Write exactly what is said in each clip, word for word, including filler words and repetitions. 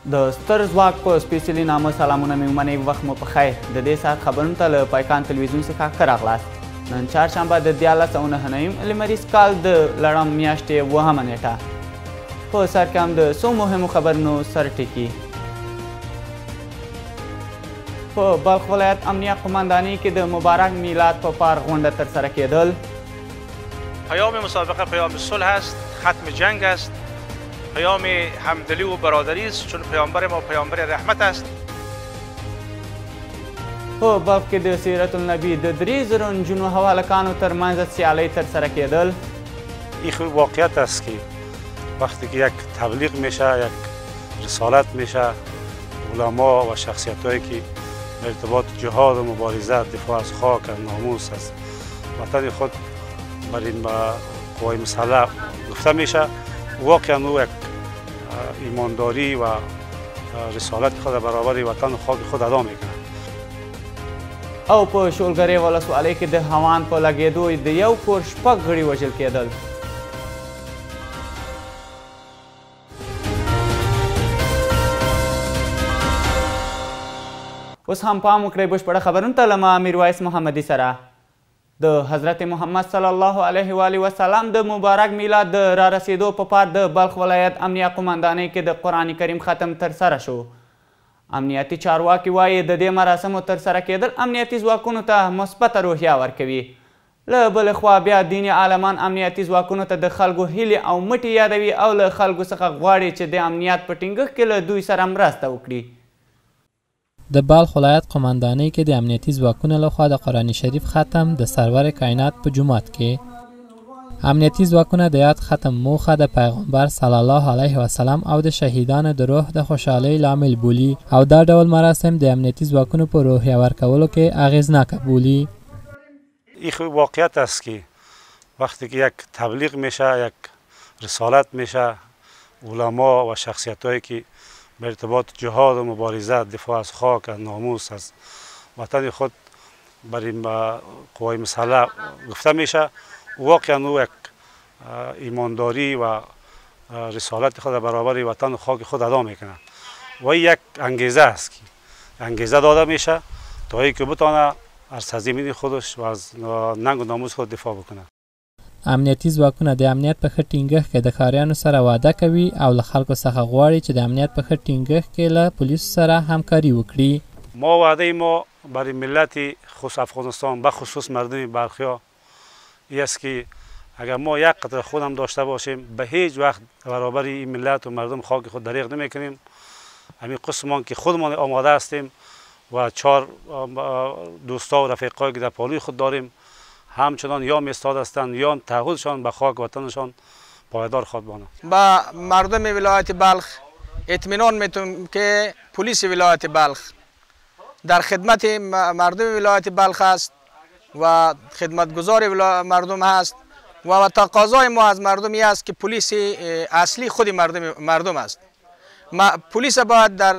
د ستر ځواک په سپېڅلي نامه سلامونه مې ومنئ وخت مو په خیر د دې ساعت خبرونو ته له پایکان تلویزیون څخه ښه راغلاست نن چهارشنبه د دیارلس او نهه نویم لمریز کال د لړم میاشتې اووهمه نیټه په سر کې هم د څو مهمو خبرونو سر ټکي په بلخ ولایت امنیه قمندانی کې د مبارک میلاد په پار غونده ترسره کیدل پیام مسابقه پیام صلح است، ختم جنگ است، پیام همدلی و برادری است چون پیامبر ما پیامبر رحمت است. په بلخ کې د سیرت النبی د درې زرو انجونو او هلکانو ترمنځ سیالی ترسره کیدل. این واقعیت است که وقتی که یک تبلیغ میشه، یک رسالت میشه، علما و شخصیت‌هایی که به ارتباط جهاد و مبارزه، دفاع از خاک، از ناموس، از وطن خود بر این قوای مسلح گفته میشه، واقعا او یک ایمانداری و رسالت خود برابر وطن و خاک خود ادا میکنه. او په شولګری ولسوالی کې د هوان په لګیدو د یو کور شپږ غړي وژل کیدل. اوس هم پام وکړئ بشپړه خبرونو ته له ما میرویس محمدي سره. د حضرت محمد صلی الله علیه و آله وسلم د مبارک میلاد د رارسېدو په پار د بلخ ولایت امنیه قمندانی کې د قرآن کریم ختم ترسره شو. امنیتي چارواکي وایي د دې مراسمو ترسره کیدل امنیتي ځواکونو ته مثبته روحیه ورکوي. له بلې خوا بیا دیني عالمان امنیتي ځواکونو ته د خلکو هیلې او مټې یادوي او له خلکو څخه غواړي چې د امنیت په ټینګښت کې له دوی سره مرسته وکړي. د بلخ ولایت قمندانی کې د امنیتي ځواکونو لخوا د قرآن شریف ختم د سرور کائنات په جومات کې امنیتي ځواکونه د یاد ختم موخه د پیغمبر صلی الله علیه وسلم او د شهیدانو د روح د خوشحالۍ لامل بولي او دا ډول مراسم د امنیتي ځواکونو په روحیه ورکولو کې اغیزناکه بولي. این واقعیت است که وقتی که یک تبلیغ میشه، یک رسالت میشه، علما و شخصیت‌هایی که به ارتباط جهاد و مبارزه، دفاع از خاک، از ناموس، از وطن خود بر این قوای مسلح گفته میشه، واقعا او یک ایمانداری و رسالت خود برابر وطن و خاک خود ادا میکنه و یک انگیزه است که انگیزه داده میشه تا اینکه بتونه از سرزمین خودش و از ننگ و ناموس خود دفاع بکنه. امنیتي ځواکونه د امنیت په ښه ټینګښت کې د ښاریانو سره واده کوي او له خلکو څخه غواړي چې د امنیت په ښه ټینګښت کې له پولیسو سره همکاري وکړي. ما وعده ما برای ملت خصوص افغانستان به خصوص مردم بلخیا این است که اگر ما یک قطره خود هم داشته باشیم به هیچ وقت برابر این ملت و مردم خاک خود دریغ نمیکنیم. همین قسمان که خودمان آماده هستیم و چهار دوستا و رفیقایی که در پالوی خود داریم همچنان یا ایستاد هستند یا تعهدشان به خاک وطنشان پایدار خواهد ماند. با مردم ولایت بلخ اطمینان میتونم که پلیس ولایت بلخ در خدمت مردم ولایت بلخ است و خدمتگزار مردم هست و تقاضای ما از مردمی است که پلیس اصلی خود مردم مردم است. پلیس باید در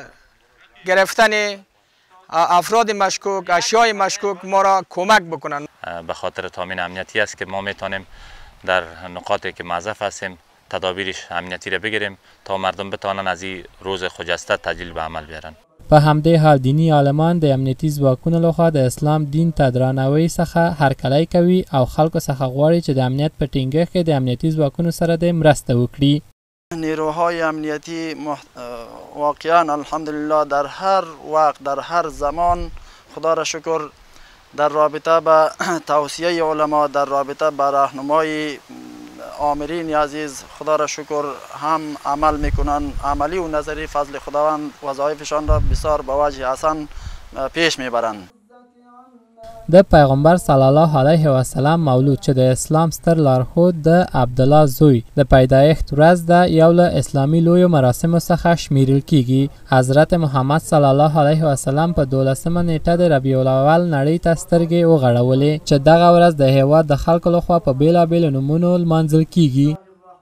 گرفتن افراد مشکوک، اشیای مشکوک ما را کمک بکنند. به خاطر تامین امنیتی است که ما میتونیم در نقاطی که معذف هستیم تدابیر امنیتی را بگیریم تا مردم بتوانند از این روز خجسته تجلیل به عمل بیارن. په همدې حال دینی عالمان د امنیتي ځواکونو لخوا د اسلام دین ته درناوي څخه هرکلی کوي او خلکو څخه غواړي چې د امنیت په ټینګښت کې د امنیتي ځواکونو سره د مرسته وکړي. نیروهای امنیتی محت... واقعا الحمدلله در هر وقت در هر زمان خدا را شکر در رابطه به توصیه علما، در رابطه به راهنمای آمرین عزیز خدا را شکر هم عمل میکنند. عملی و نظری فضل خداوند وظایفشان را بسیار به وجه حسن پیش میبرند. د پیغمبر صلی الله علیه و سلم مولود چې د اسلام ستر لارښود د عبدالله زوی د پیدایښت ورځ ده یو له اسلامي لویو مراسمو څخه شمیرل کیږي. حضرت محمد صلی الله علیه و سلم په دولسمه نیټه د ربیع الاول نړۍ ته سترګې وغړولې چې دغه ورځ د هیواد د خلکو لخوا په بیلابیلو نومونو لمانځل کیږي.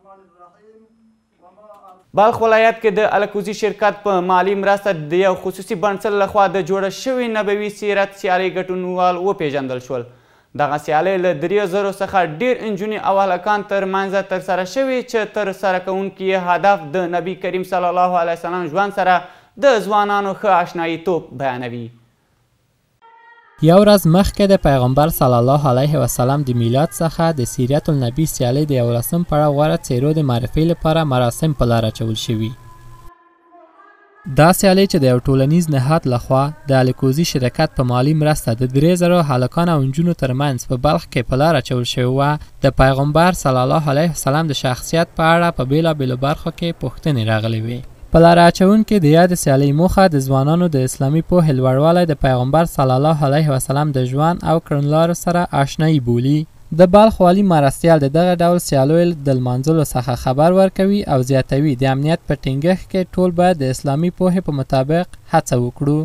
بلخ ولایت کې د الکوزي شرکت په مالی مرسته د یو خصوصي بنسټ لخوا د جوړه شوي نبوي سیرت سیالۍ ګډونوال وپېژندل شول. دغه سیالۍ له درې زرو څخه ډېر انجونی او هلکان تر منځه ترسره شوي چې ترسره کوونکي یې هدف د نبي کریم صلی الله علیه وسلم ژوند سره د ځوانانو ښه آشنایي توب بیانوي. یو ورځ مخکې د پیغمبر صلی الله علیه وسلم د میلاد څخه د سیرت النبی سیالۍ د یولسم پړاو غوره څېرو د معرفۍ لپاره مراسم په لار اچول شوي. دا سیالۍ چې د یو ټولنیز نهاد لخوا د الکوزي شرکت په مالی مرسته د درې زرو هلکان او نجونو ترمنځ په بلخ کې په لار اچول شوې وه، د پیغمبر صلی الله علیه وسلم د شخصیت په اړه په بېلابېلو برخو کې پوښتنې راغلې وې. په لاره اچونکې د یاد سیالۍ موخه د ځوانانو د اسلامي پوهې لوړوالی د پیغمبر صلی الله علیه وسلم د ژوند او کړنلارو سره آشنایي بولي. د بلخ والي مرستیال د دغه ډول سیالیو د لمانځلو څخه خبر ورکوي او زیاتوي د امنیت په ټینګښت کې ټول باید د اسلامي پوهې په مطابق هڅه وکړو.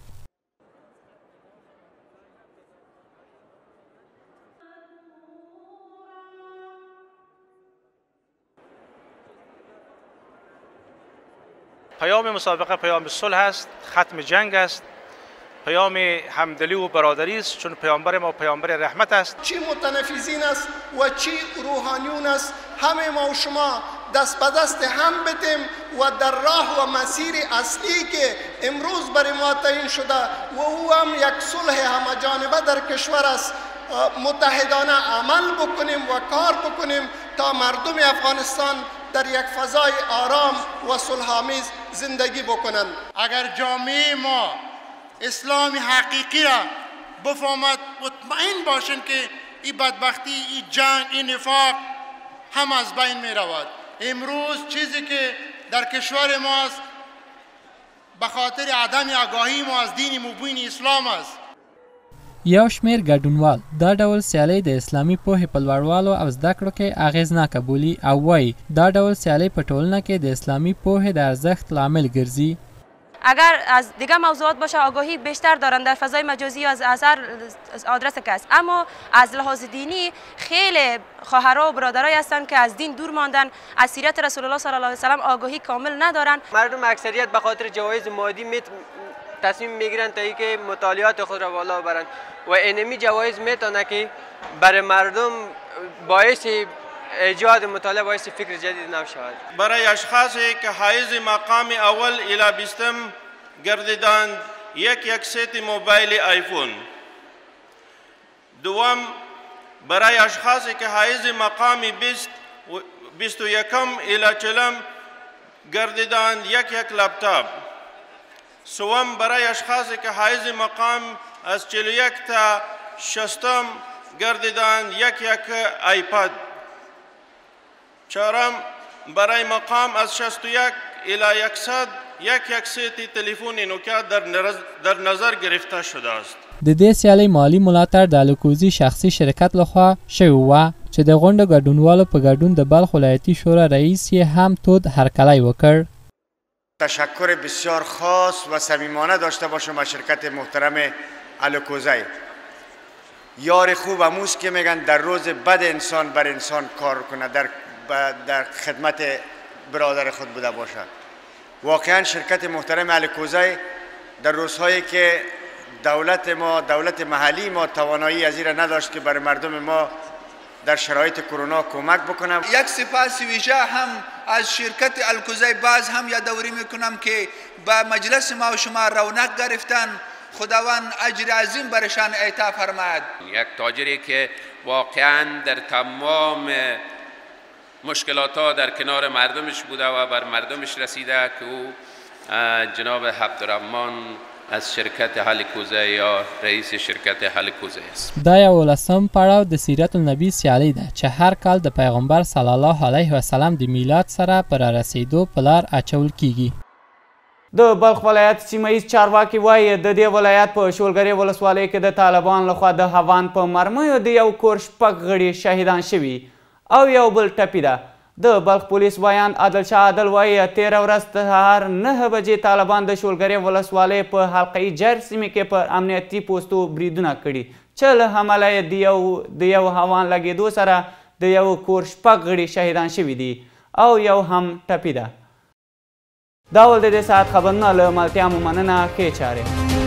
پیام مسابقه پیام صلح است، ختم جنگ است، پیام همدلی و برادری است، چون پیامبر ما پیامبر رحمت است. چی متنفذین است و چی روحانیون است، همه ما و شما دست به دست هم بدیم و در راه و مسیر اصلی که امروز برای ما تعیین شده و او هم یک صلح همه جانبه در کشور است متحدانه عمل بکنیم و کار بکنیم تا مردم افغانستان در یک فضای آرام و صلح‌آمیز زندگی بکنند. اگر جامعه ما اسلام حقیقی را بفهمد مطمئن باشند که این بدبختی، این جنگ، این نفاق هم از بین می رود. امروز چیزی که در کشور ماست به خاطر عدم آگاهی ما از دین مبین اسلام است. یو شمیر ګډونوال دا ډول سیالۍ د اسلامي پوهې په لوړوالو او زده کړو کې اغېزناکه بولي او وایي دا ډول سیالۍ په ټولنه کې د اسلامي پوهې د ارزښت لامل ګرځي. اگر از دیگه موضوعات باشه آگاهی بیشتر دارن در فضای مجازی از اثر آدرس کس، اما از لحاظ دینی خیلی خواهرها و برادرای هستن که از دین دور ماندن، از سیرت رسول الله صلی الله علیه و سلم آگاهی کامل ندارن. مردم اکثریت به خاطر جوایز مادی میت تصمیم میگیرن تا اینکه مطالعات خود را بالا ببرن و اینمی جوایز میتونه که برای مردم باعث ایجاد مطالعه باعث فکر جدید نشود. برای اشخاصی که حائز مقام اول الی بیستم گردیدند یک یک ست موبایل آیفون. دوم برای اشخاصی که حائز مقام بیست بیست و یکم الی چلم گردیدند یک یک لپتاپ. سوم برای اشخاصی که حائز مقام از چهل و یک تا شصتم گردیدند یک یک آیپد. چهارم برای مقام از شصت و یک الی صد یک یک سیتی تلفن نوکیا در, در نظر گرفته شده است. د دې سیالۍ مالی ملاتړ د الکوزي شخصي شرکت لخوا شوی وه چې د غونډه ګډونوالو په ګډون د بلخ ولایتي شورا رئیس یې هم تود هرکلی وکړ. تشکر بسیار خاص و صمیمانه داشته باشم از شرکت محترم الکوزی. یار خوب اموز که میگن در روز بد انسان بر انسان کار کنه، در در خدمت برادر خود بوده باشد. واقعا شرکت محترم الکوزی در روزهایی که دولت ما دولت محلی ما توانایی از این را نداشت که برای مردم ما در شرایط کرونا کمک بکنم. یک سپاس ویژه هم از شرکت الکوزی باز هم یادآوری میکنم که با مجلس ما و شما رونق گرفتن. خداوند اجر عظیم برشان عطا فرماید. یک تاجری که واقعا در تمام مشکلات ها در کنار مردمش بوده و بر مردمش رسیده که او جناب عبدالرحمن از شرکت هلکوزه یا رئیس شرکت هلکوزه است. دا یولسم پړاو د سیرت النبی سیالۍ ده چې هر کال د پیغمبر صلی الله علیه وسلم د میلاد سره پر رسیدو په لار اچول کیږي. د بلخ ولایت سیمهیز چارواکي وایي د دې ولایت په شولګری ولسوالی کې د طالبان لخوا د هوان په مرمیو د یو کور شپږ غړي شهیدان شوي او یو بل ټپي ده. د بلخ پولیس وایاند عادل شاه عادل وایي تېره ورځ سهار نهه بجې طالبان د شولګری ولسوالۍ په حلقه جر سیمې کې پر امنیتي پوستو بریدونه کړي چې له امله یې د یو هوان لګیدو سره د یو کور شپږ غړي شهیدان شوي دي او یو هم ټپي ده. دا ول د دې ساعت خبرونه له ملتیا مو مننه ښې چارې.